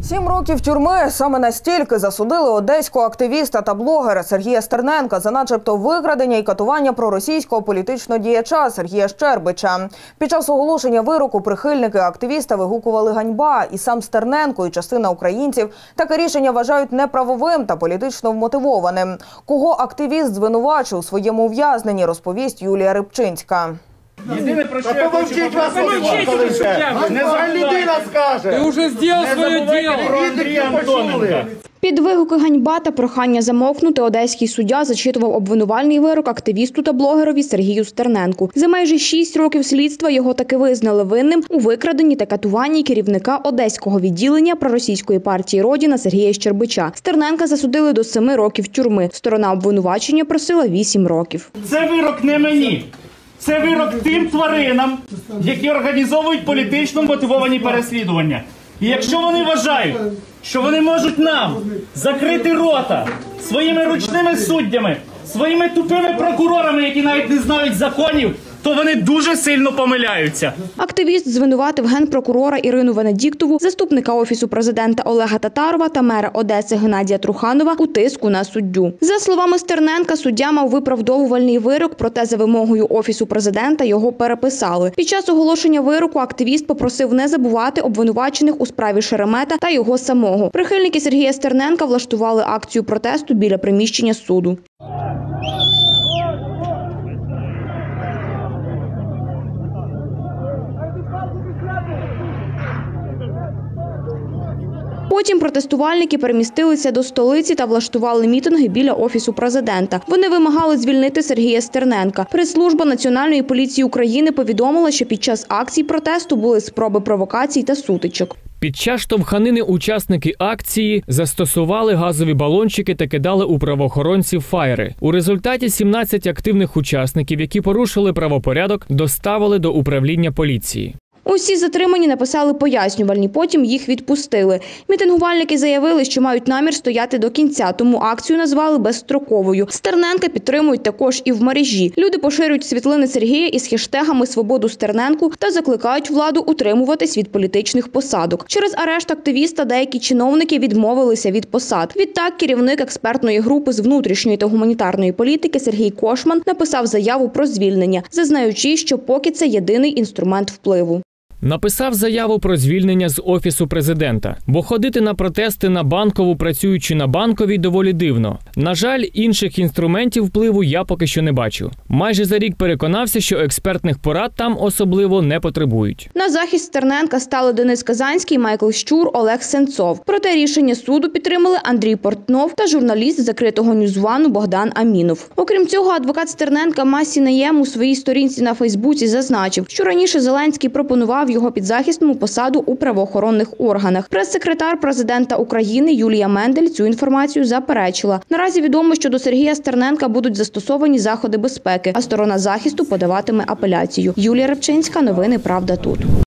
7 років тюрми. Саме настільки засудили одеського активіста та блогера Сергія Стерненка за начебто викрадення і катування проросійського політичного діяча Сергія Щербича. Під час оголошення вироку прихильники активіста вигукували «ганьба». І сам Стерненко, і частина українців таке рішення вважають неправовим та політично вмотивованим. Кого активіст звинувачив у своєму ув'язненні, розповість Юлія Рибчинська. Єдине, про що я хочу попросити, нехай людина скаже. Ти вже зробив своє діло. Під вигуки «ганьба» та прохання замовкнути одеський суддя зачитував обвинувальний вирок активісту та блогерові Сергію Стерненку. За майже 6 років слідства його таки визнали винним у викраденні та катуванні керівника одеського відділення проросійської партії «Родіна» Сергія Щербича. Стерненка засудили до 7 років тюрми. Сторона обвинувачення просила 8 років. Це вирок не мені. Це вирок тим тваринам, які організовують політично мотивовані переслідування. І якщо вони вважають, що вони можуть нам закрити рота своїми ручними суддями, своїми тупими прокурорами, які навіть не знають законів, то вони дуже сильно помиляються. Активіст звинуватив генпрокурора Ірину Венедіктову, заступника Офісу президента Олега Татарова та мера Одеси Геннадія Труханова у тиску на суддю. За словами Стерненка, суддя мав виправдовувальний вирок, проте за вимогою Офісу президента його переписали. Під час оголошення вироку активіст попросив не забувати обвинувачених у справі Шеремета та його самого. Прихильники Сергія Стерненка влаштували акцію протесту біля приміщення суду. Потім протестувальники перемістилися до столиці та влаштували мітинги біля Офісу президента. Вони вимагали звільнити Сергія Стерненка. Прес-служба Національної поліції України повідомила, що під час акцій протесту були спроби провокацій та сутичок. Під час штовханини учасники акції застосували газові балончики та кидали у правоохоронців фаєри. У результаті 17 активних учасників, які порушили правопорядок, доставили до управління поліції. Усі затримані написали пояснювальні, потім їх відпустили. Мітингувальники заявили, що мають намір стояти до кінця, тому акцію назвали безстроковою. Стерненка підтримують також і в мережі. Люди поширюють світлини Сергія із хештегами «Свободу Стерненку» та закликають владу утримуватись від політичних посадок. Через арешт активіста деякі чиновники відмовилися від посад. Відтак керівник експертної групи з внутрішньої та гуманітарної політики Сергій Кошман написав заяву про звільнення, зазнаючи, що поки це єдиний інструмент впливу. Написав заяву про звільнення з Офісу президента, бо ходити на протести на Банкову, працюючи на Банковій, доволі дивно. На жаль, інших інструментів впливу я поки що не бачу. Майже за рік переконався, що експертних порад там особливо не потребують. На захист Стерненка стали Денис Казанський, Майкл Щур, Олег Сенцов. Проте рішення суду підтримали Андрій Портнов та журналіст закритого Ньюзвану Богдан Амінов. Окрім цього, адвокат Стерненка Масі Наєм у своїй сторінці на Фейсбуці зазначив, що раніше Зеленський пропонував його підзахисному посаду у правоохоронних органах. Прес-секретар президента України Юлія Мендель цю інформацію заперечила. Наразі відомо, що до Сергія Стерненка будуть застосовані заходи безпеки, а сторона захисту подаватиме апеляцію. Юлія Рибчинська, новини «Правда тут».